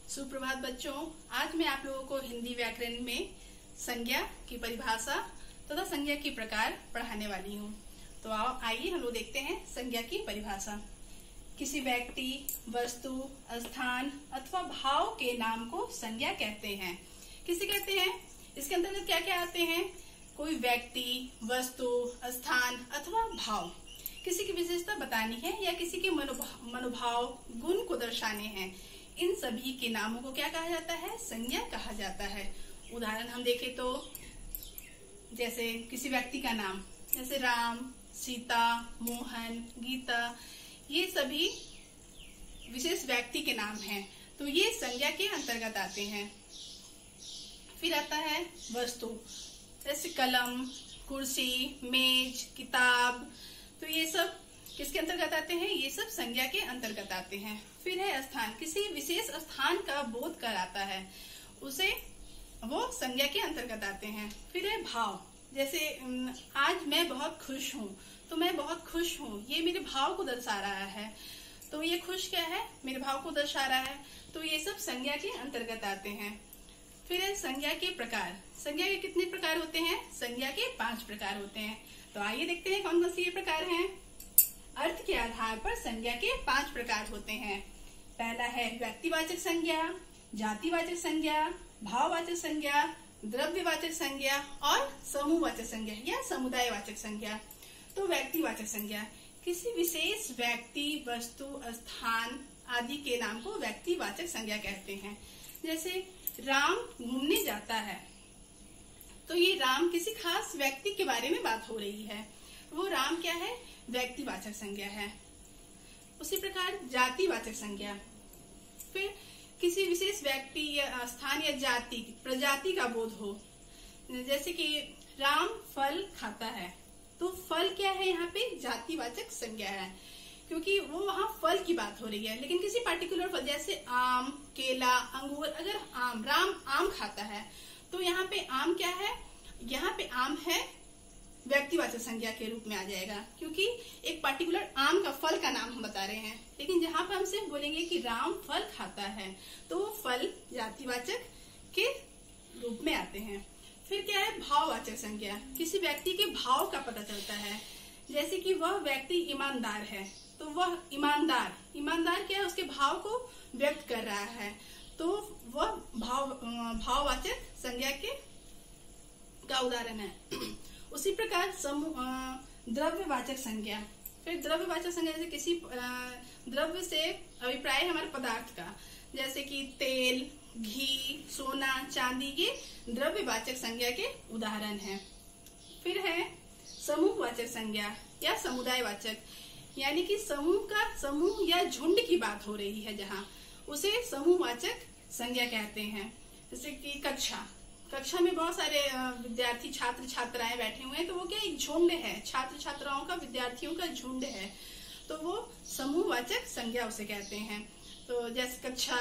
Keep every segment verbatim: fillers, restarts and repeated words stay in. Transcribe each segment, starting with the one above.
सुप्रभात बच्चों, आज मैं आप लोगों को हिंदी व्याकरण में संज्ञा की परिभाषा तथा संज्ञा की प्रकार पढ़ाने वाली हूँ। तो आओ आइए हम लोग देखते हैं संज्ञा की परिभाषा। किसी व्यक्ति, वस्तु, स्थान अथवा भाव के नाम को संज्ञा कहते हैं। किसे कहते हैं? इसके अंतर्गत क्या क्या आते हैं? कोई व्यक्ति, वस्तु, स्थान अथवा भाव, किसी की विशेषता बतानी है या किसी के मनोभाव, गुण को दर्शाने हैं, इन सभी के नामों को क्या कहा जाता है? संज्ञा कहा जाता है। उदाहरण हम देखें तो जैसे किसी व्यक्ति का नाम, जैसे राम, सीता, मोहन, गीता, ये सभी विशेष व्यक्ति के नाम हैं, तो ये संज्ञा के अंतर्गत आते हैं। फिर आता है वस्तु, जैसे कलम, कुर्सी, मेज, किताब, तो ये सब किसके अंतर्गत आते हैं? ये सब संज्ञा के अंतर्गत आते हैं। फिर है स्थान, किसी विशेष स्थान का बोध कराता है, उसे वो संज्ञा के अंतर्गत आते हैं। फिर है भाव, जैसे आज मैं बहुत खुश हूँ, तो मैं बहुत खुश हूँ, ये मेरे भाव को दर्शा रहा है, तो ये खुश क्या है? मेरे भाव को दर्शा रहा है, तो ये सब संज्ञा के अंतर्गत आते हैं। फिर है संज्ञा के प्रकार। संज्ञा के कितने प्रकार होते हैं? संज्ञा के पांच प्रकार होते हैं। तो आइए देखते हैं कौन कौन से ये प्रकार हैं। अर्थ के आधार पर संज्ञा के पांच प्रकार होते हैं। पहला है व्यक्तिवाचक संज्ञा, जातिवाचक संज्ञा, भाववाचक संज्ञा, द्रव्यवाचक संज्ञा और समूहवाचक संज्ञा या समुदायवाचक संज्ञा। तो व्यक्तिवाचक संज्ञा, किसी विशेष व्यक्ति, वस्तु, स्थान आदि के नाम को व्यक्तिवाचक संज्ञा कहते हैं। जैसे राम घूमने जाता है, तो ये राम किसी खास व्यक्ति के बारे में बात हो रही है, वो राम क्या है? व्यक्तिवाचक संज्ञा है। उसी प्रकार जातिवाचक संज्ञा, फिर किसी विशेष व्यक्ति या स्थान या जाति, प्रजाति का बोध हो। जैसे कि राम फल खाता है, तो फल क्या है? यहाँ पे जातिवाचक संज्ञा है, क्योंकि वो वहाँ फल की बात हो रही है। लेकिन किसी पार्टिकुलर फल, जैसे आम, केला, अंगूर, अगर आम, राम आम खाता है, तो यहाँ पे आम क्या है? यहाँ पे आम है व्यक्तिवाचक संज्ञा के रूप में आ जाएगा, क्योंकि एक पार्टिकुलर आम का फल का नाम हम बता रहे हैं। लेकिन जहाँ पर हम सिर्फ बोलेंगे कि राम फल खाता है, तो वो फल जातिवाचक के रूप में आते हैं। फिर क्या है? भाववाचक संज्ञा, किसी व्यक्ति के भाव का पता चलता है। जैसे कि वह व्यक्ति ईमानदार है, तो वह ईमानदार, ईमानदार क्या है? उसके भाव को व्यक्त कर रहा है, तो वह भाव भाववाचक संज्ञा के का उदाहरण है। उसी प्रकार समूह द्रव्यवाचक संज्ञा, फिर द्रव्यवाचक संज्ञा जैसे किसी द्रव्य से अभिप्राय हमारे पदार्थ का, जैसे कि तेल, घी, सोना, चांदी, ये द्रव्यवाचक संज्ञा के उदाहरण हैं। फिर है समूहवाचक संज्ञा या समुदायवाचक, यानी कि समूह का समूह या झुंड की बात हो रही है, जहाँ उसे समूहवाचक संज्ञा कहते हैं। जैसे कि कक्षा, कक्षा में बहुत सारे विद्यार्थी, छात्र छात्राएं बैठे हुए हैं, तो वो क्या एक झुंड है, छात्र छात्राओं का, विद्यार्थियों का झुंड है, तो वो समूहवाचक संज्ञा उसे कहते हैं। तो जैसे कक्षा,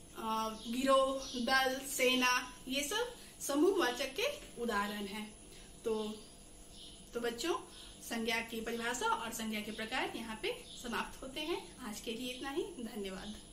गिरोह, दल, सेना, ये सब समूहवाचक के उदाहरण हैं। तो तो बच्चों, संज्ञा की परिभाषा और संज्ञा के प्रकार यहाँ पे समाप्त होते हैं। आज के लिए इतना ही। धन्यवाद।